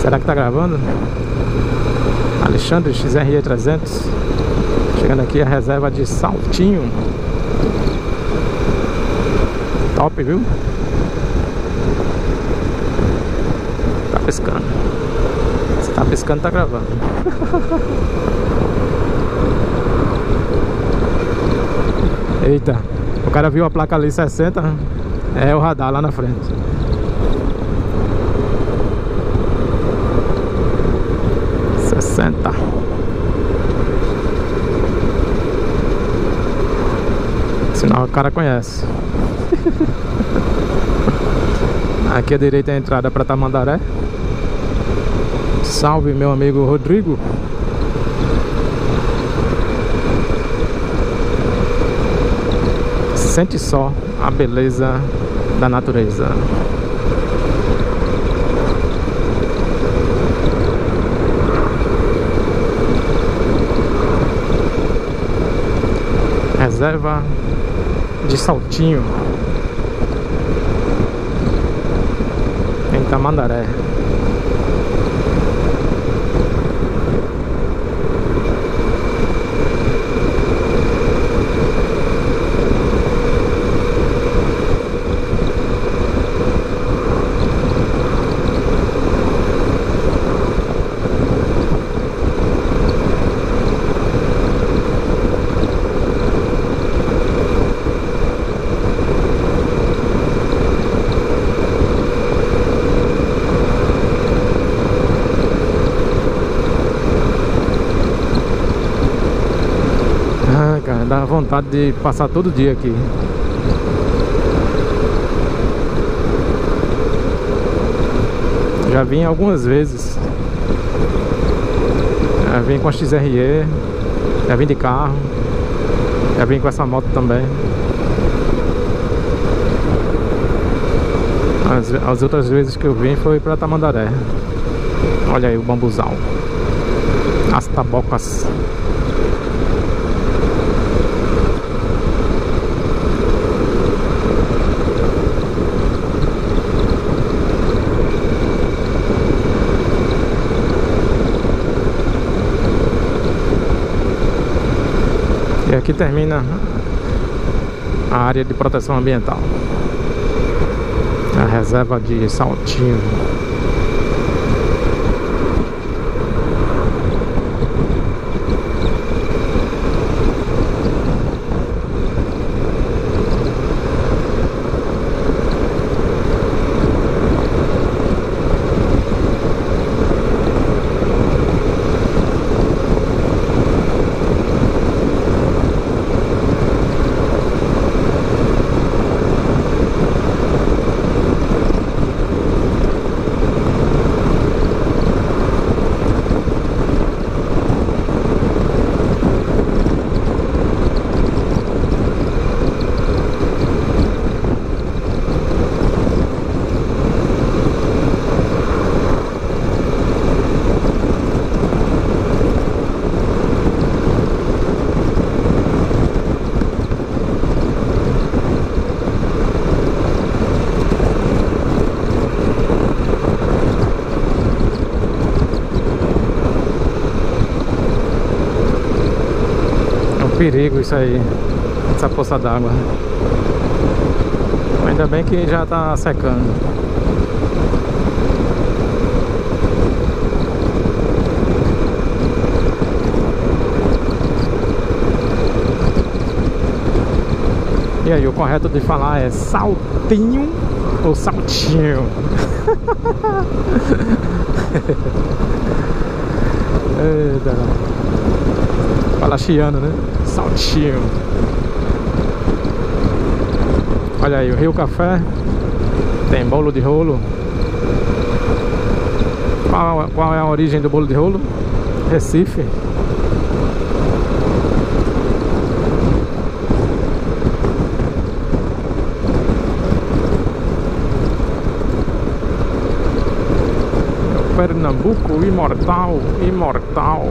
Será que tá gravando? Alexandre XRE 300. Chegando aqui a reserva de Saltinho. Top, viu? Tá pescando. Se tá pescando, tá gravando. Eita, o cara viu a placa ali 60. É o radar lá na frente. Sinal o cara conhece. Aqui à direita é a entrada para Tamandaré. Salve meu amigo Rodrigo. Sente só a beleza da natureza. Reserva de Saltinho, em Tamandaré. Cara, dá vontade de passar todo dia aqui. Já vim algumas vezes. Já vim com a XRE, já vim de carro, já vim com essa moto também. As outras vezes que eu vim foi pra Tamandaré. Olha aí o bambuzal, as tabocas. E aqui termina a área de proteção ambiental, a reserva de Saltinho. Perigo isso aí, essa poça d'água. Ainda bem que já tá secando. E aí, o correto de falar é Saltinho ou Saltinho? Eita. Fala chiano, né? Saltinho. Olha aí, o Rio Café. Tem bolo de rolo. Qual é a origem do bolo de rolo? Recife. Pernambuco imortal, imortal.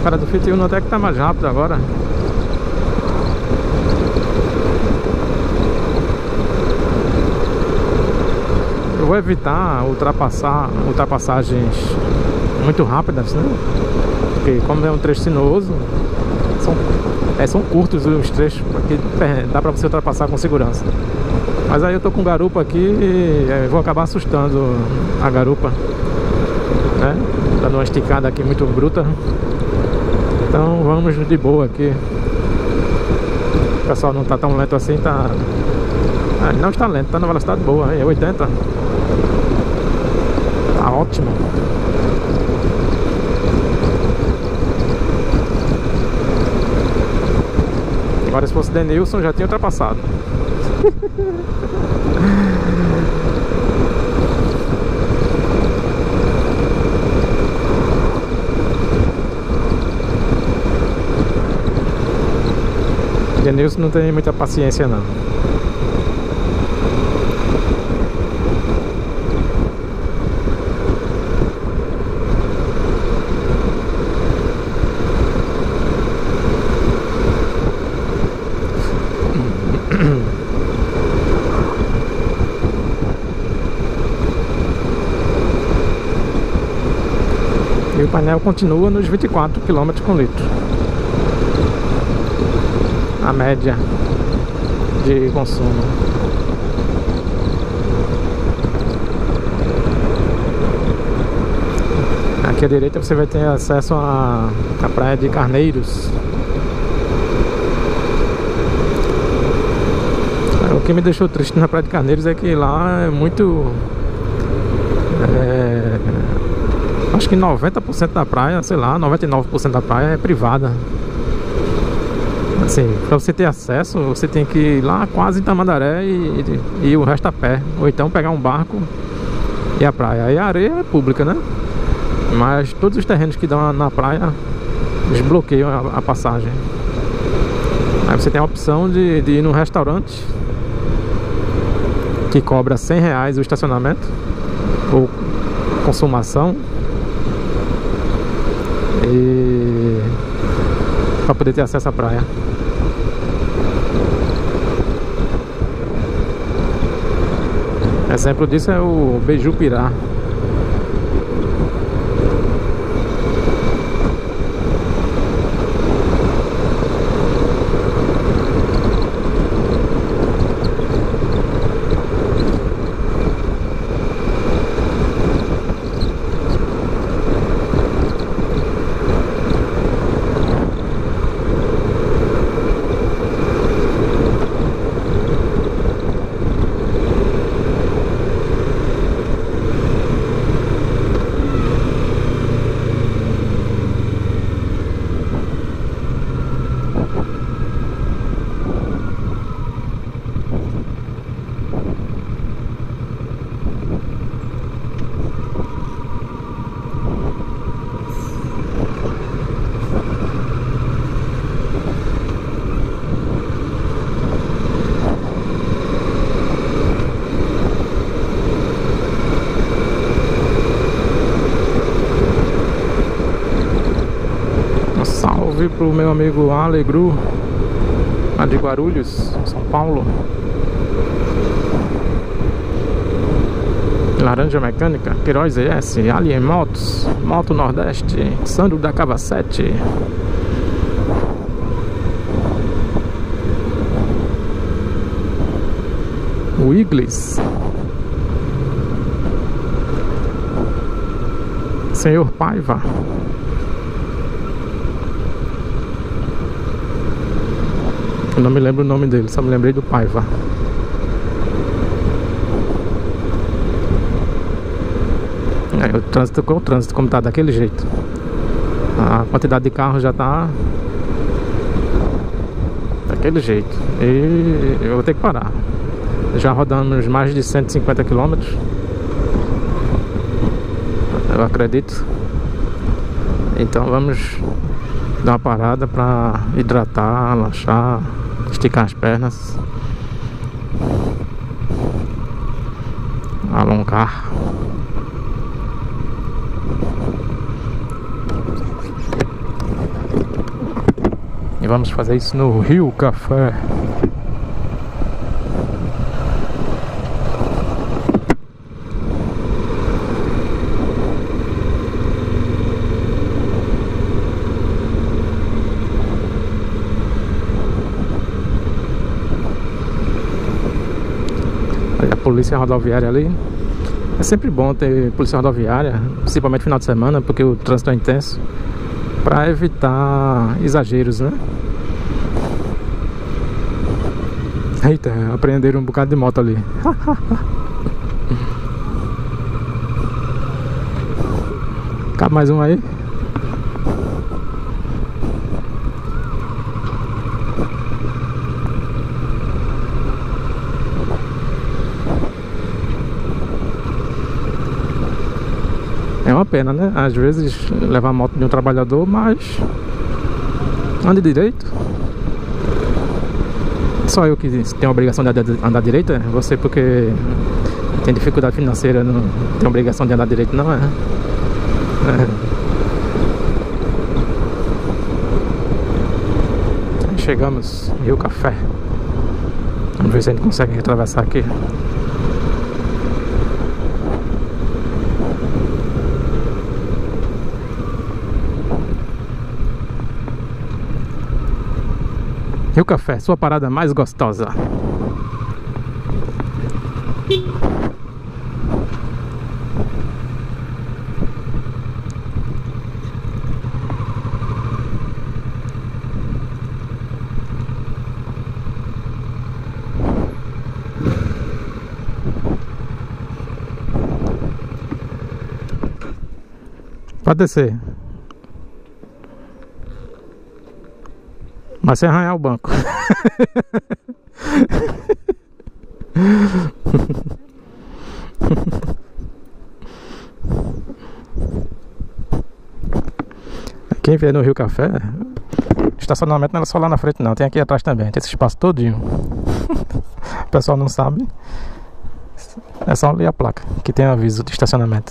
cara do Fiat Uno até que tá mais rápido agora. Eu vou evitar ultrapassagens muito rápidas, né? Porque como é um trecho sinuoso, são curtos os trechos, porque dá pra você ultrapassar com segurança. Mas aí eu tô com garupa aqui e vou acabar assustando a garupa, né? Dando uma esticada aqui muito bruta. Então vamos de boa aqui. O pessoal não tá tão lento assim, tá... não está lento, tá na velocidade boa, é 80. Tá ótimo. Agora se fosse Denilson já tinha ultrapassado. Denilson não tem muita paciência não. E o painel continua nos 24 km por litro. A média de consumo. Aqui à direita você vai ter acesso à praia de Carneiros. O que me deixou triste na praia de Carneiros é que lá é muito... acho que 90% da praia, sei lá, 99% da praia é privada. Assim, pra você ter acesso, você tem que ir lá quase em Tamandaré e o resto a pé. Ou então pegar um barco e a praia. Aí a areia é pública, né? Mas todos os terrenos que dão na praia desbloqueiam a passagem. Aí você tem a opção de ir num restaurante que cobra R$100 o estacionamento ou consumação, e para poder ter acesso à praia. Exemplo disso é o Beijupirá. Salve pro meu amigo Alegru, lá de Guarulhos, São Paulo. Laranja Mecânica, Queiroz ES, Alien Motos, Moto Nordeste, Sandro da Cava 7. Wiggles, Senhor Paiva. Eu não me lembro o nome dele, só me lembrei do Paiva. O trânsito com o trânsito, como tá daquele jeito. A quantidade de carros já tá daquele jeito. E eu vou ter que parar. Já rodamos mais de 150 km, eu acredito. Então vamos dar uma parada para hidratar, relaxar, esticar as pernas, alongar. E vamos fazer isso no Rio Café. Olha a polícia rodoviária ali. É sempre bom ter polícia rodoviária, principalmente no final de semana, porque o trânsito é intenso, para evitar exageros, né? Eita, apreenderam um bocado de moto ali. Cabe mais um aí? É uma pena, né? Às vezes levar a moto de um trabalhador, mas ande direito. Só eu que tenho a obrigação de andar direito, é? Você porque tem dificuldade financeira não tem a obrigação de andar direito, não é? Chegamos em Rio Café. Vamos ver se a gente consegue atravessar aqui. Rio Café, sua parada mais gostosa. Pode descer. Mas sem arranhar o banco. Quem vier no Rio Café, estacionamento não é só lá na frente não, tem aqui atrás também, tem esse espaço todinho. O pessoal não sabe. É só ler a placa que tem aviso de estacionamento.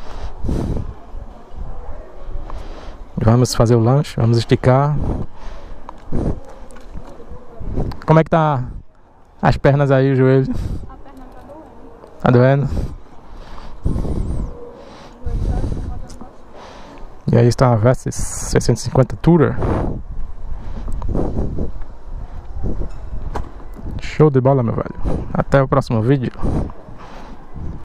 Vamos fazer o lanche, vamos esticar. Como é que tá as pernas aí, o joelho? A perna tá doendo. Tá doendo? E aí está a Versys 650 Tourer. Show de bola, meu velho. Até o próximo vídeo.